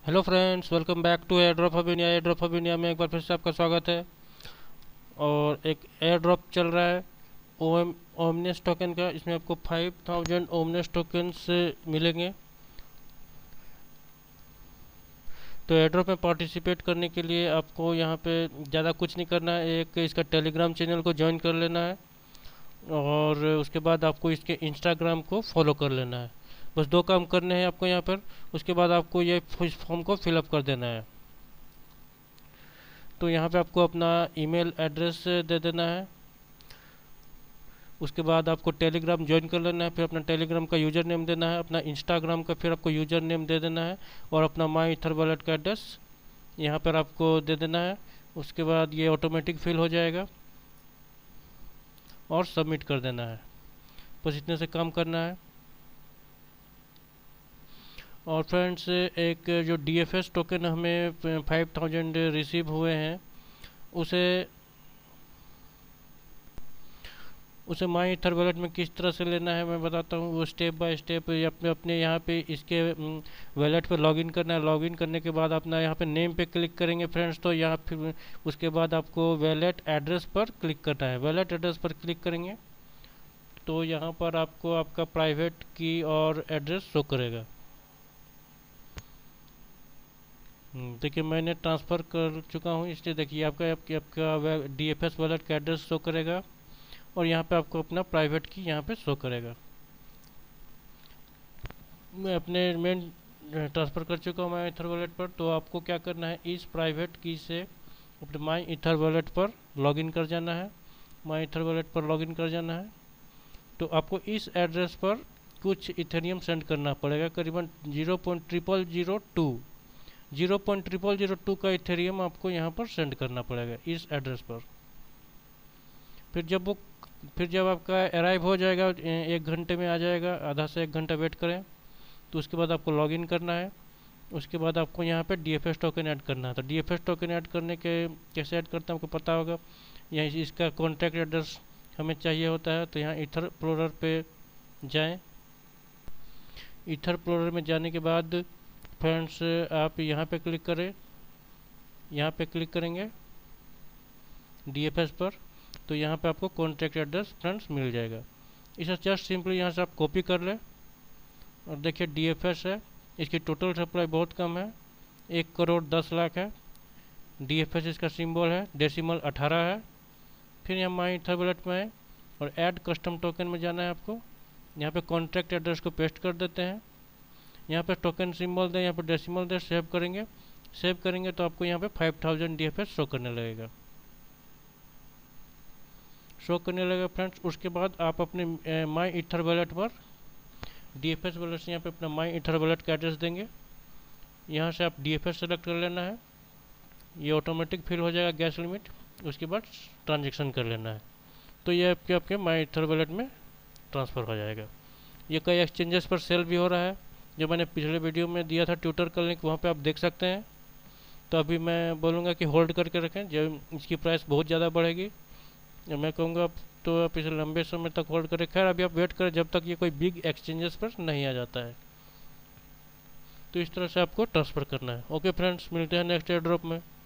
Hello friends, welcome back to air drop hub India. Air drop hub India में एक बार फिर से आपका स्वागत है। और एक एयर ड्रॉप चल रहा है ओमनेस टोकन का। इसमें आपको 5000 ओमनेस टोकन्स मिलेंगे। तो एयर ड्रॉप में पार्टिसिपेट करने के लिए आपको यहाँ पे ज़्यादा कुछ नहीं करना है, एक इसका टेलीग्राम चैनल को ज्वाइन कर लेना है और उसके बाद आपको इसके इंस्टाग्राम को फॉलो कर लेना है। बस दो काम करने हैं आपको यहाँ पर। उसके बाद आपको ये इस फॉर्म को फिलअप कर देना है। तो यहाँ पे आपको अपना ईमेल एड्रेस दे देना है। उसके बाद आपको टेलीग्राम ज्वाइन कर लेना है, फिर अपना टेलीग्राम का यूज़र नेम देना है, अपना इंस्टाग्राम का फिर आपको यूज़र नेम दे देना है और अपना माई ईथर वॉलेट का एड्रेस यहाँ पर आपको दे देना है। उसके बाद ये ऑटोमेटिक फिल हो जाएगा और सबमिट कर देना है। बस इतने से काम करना है। और फ्रेंड्स, एक जो DFS टोकन हमें 5000 रिसीव हुए हैं, उसे उसे माई ईथर वॉलेट में किस तरह से लेना है मैं बताता हूँ। वो स्टेप बाय स्टेप अपने अपने यहाँ पे इसके वॉलेट पे लॉगिन करना है। लॉगिन करने के बाद अपना यहाँ पे नेम पे क्लिक करेंगे फ्रेंड्स, तो यहाँ फिर उसके बाद आपको वॉलेट एड्रेस पर क्लिक करना है। वॉलेट एड्रेस पर क्लिक करेंगे तो यहाँ पर आपको आपका प्राइवेट की और एड्रेस शो करेगा। देखिए, मैंने ट्रांसफ़र कर चुका हूँ, इसलिए देखिए आपका DFS वॉलेट का एड्रेस शो करेगा और यहाँ पे आपको अपना प्राइवेट की यहाँ पे शो करेगा। मैं अपने मेन ट्रांसफ़र कर चुका हूँ माई ईथर वॉलेट पर। तो आपको क्या करना है, इस प्राइवेट की से अपने माई ईथर वॉलेट पर लॉगिन कर जाना है। माई ईथर वॉलेट पर लॉगिन कर जाना है तो आपको इस एड्रेस पर कुछ इथेरियम सेंड करना पड़ेगा। करीबन 0.0002 का इथेरियम आपको यहाँ पर सेंड करना पड़ेगा इस एड्रेस पर। फिर जब आपका अराइव हो जाएगा, 1 घंटे में आ जाएगा, आधा से 1 घंटा वेट करें। तो उसके बाद आपको लॉगिन करना है। उसके बाद आपको यहाँ पे DFS टोकन ऐड करना है। तो DFS टोकन ऐड करने के कैसे ऐड करते हैं आपको पता होगा। यहाँ इसका कॉन्टैक्ट एड्रेस हमें चाहिए होता है। तो यहाँ ईथर प्लोरर पे जाएं। ईथर प्लोरर में जाने के बाद फ्रेंड्स आप यहाँ पे क्लिक करें। यहाँ पे क्लिक करेंगे DFS पर, तो यहाँ पे आपको कॉन्टैक्ट एड्रेस फ्रेंड्स मिल जाएगा। इसे जस्ट सिंपली यहाँ से आप कॉपी कर लें और देखिए DFS है। इसकी टोटल सप्लाई बहुत कम है, 1,10,00,000 है। DFS इसका सिंबल है, डेसिमल 18 है। फिर यहाँ माई ईथर वॉलेट में है और ऐड कस्टम टोकन में जाना है आपको। यहाँ पे कॉन्टैक्ट एड्रेस को पेस्ट कर देते हैं। यहाँ पे टोकन सिंबल दें, यहाँ पे डेसिमल दें, सेव करेंगे तो आपको यहाँ पे 5000 DFS शो करने लगेगा फ्रेंड्स। उसके बाद आप अपने माई ईथर वॉलेट पर DFS वॉलेट से यहाँ पे अपना माई ईथर वॉलेट का एड्रेस देंगे। यहाँ से आप DFS सेलेक्ट कर लेना है। ये ऑटोमेटिक फिल हो जाएगा गैस लिमिट। उसके बाद ट्रांजेक्शन कर लेना है तो ये आपके माई ईथर वॉलेट में ट्रांसफ़र हो जाएगा। ये कई एक्सचेंजेस पर सेल भी हो रहा है, जो मैंने पिछले वीडियो में दिया था ट्विटर का लिंक, वहाँ पे आप देख सकते हैं। तो अभी मैं बोलूँगा कि होल्ड करके रखें, जब इसकी प्राइस बहुत ज़्यादा बढ़ेगी मैं कहूँगा तो आप इसे लंबे समय तक होल्ड करें। खैर, अभी आप वेट करें जब तक ये कोई बिग एक्सचेंजेस पर नहीं आ जाता है। तो इस तरह से आपको ट्रांसफ़र करना है। ओके फ्रेंड्स, मिलते हैं नेक्स्ट एयर ड्रॉप में।